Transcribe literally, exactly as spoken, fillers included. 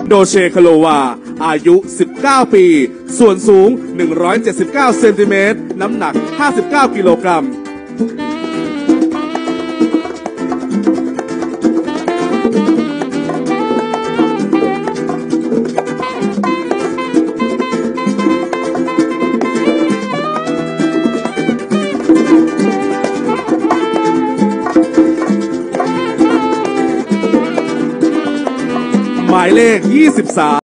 โดเชคาโลวาอายุสิบเก้าปีส่วนสูงหนึ่งร้อยเจ็ดสิบเก้าเซนติเมตรน้ำหนักห้าสิบเก้ากิโลกรัมหมายเลขยี่สิบสาม